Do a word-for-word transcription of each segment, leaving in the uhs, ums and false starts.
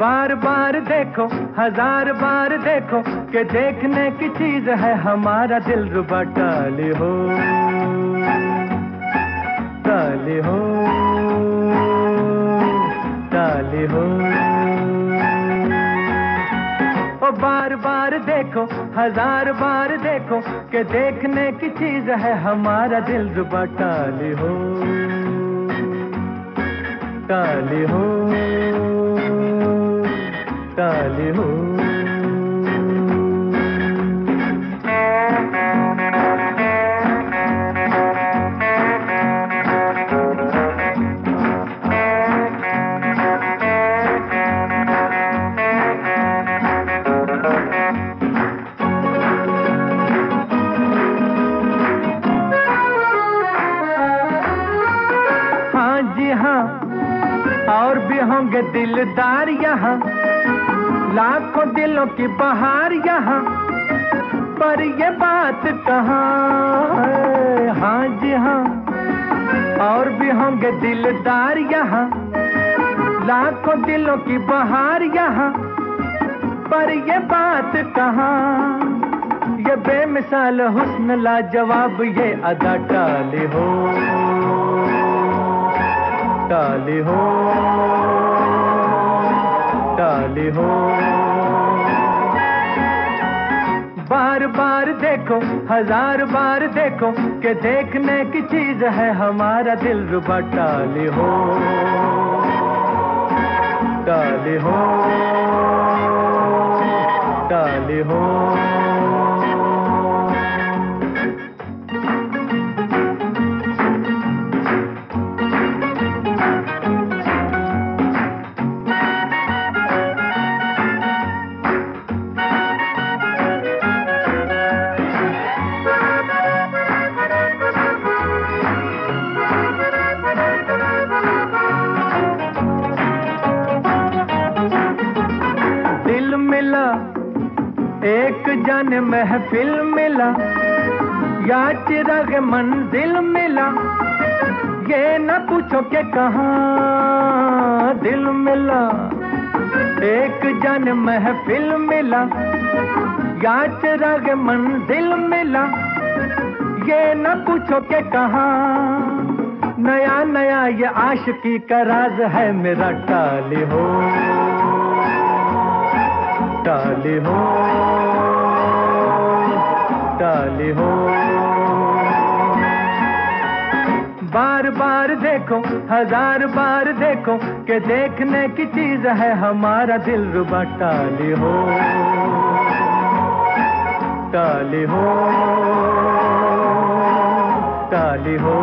बार बार देखो, हजार बार देखो, कि देखने की चीज है हमारा दिलरुबा। टाली हो, टाली हो, टाली हो। ओ बार बार देखो, हजार बार देखो, कि देखने की चीज है हमारा दिलरुबा। टाली हो, टाली हो, टाली हो। हाँ जी हाँ, और भी होंगे दिलदार यहाँ, लाखों दिलों की बहार यहाँ, पर ये बात कहाँ है। हाँ जी हाँ, और भी होंगे दिलदार यहाँ, लाखों दिलों की बहार यहाँ, पर ये बात कहाँ। ये बेमिसाल हुस्न लाजवाब ये अदा। टाली हो, टाली हो, टाली हो। बार बार देखो, हजार बार देखो, कि देखने की चीज है हमारा दिलरुबा। टाली हो, टाली हो, टाली हो। एक जाने महफिल मिला, या चिराग मंजिल मिला, ये न पूछो कि कहाँ दिल मिला। एक जाने महफिल मिला, या चिराग मंजिल मिला, ये न पूछो कि कहाँ। नया नया ये आशिकी का राज है मेरा। टाली हो, टाली हो, टाली हो। बार बार देखो, हजार बार देखो, कि देखने की चीज है हमारा दिलरुबा। टाली हो, टाली हो, टाली हो।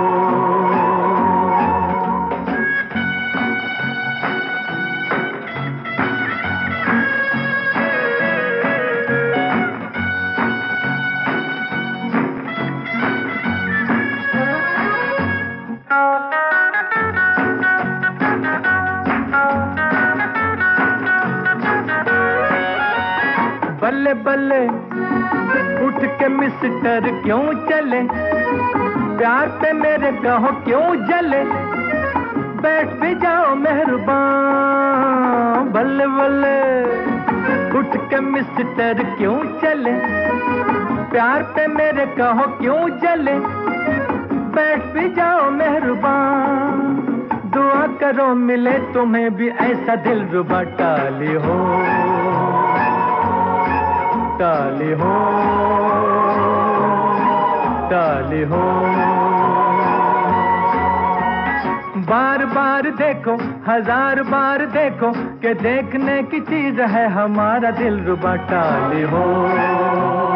बल्ले बल्ले उठ के मिस्टर क्यों चले, प्यार पे मेरे कहो क्यों जले, बैठ भी जाओ मेहरबान। बल्ले बल्ले उठ के मिस्टर क्यों चले, प्यार पे मेरे कहो क्यों जले, बैठ भी जाओ मेहरबान। दुआ करो मिले तुम्हें भी ऐसा दिलरुबा। टाली हो, टाली हो, टाली हो। बार बार देखो, हजार बार देखो, कि देखने की चीज है हमारा दिलरुबा। टाली हो।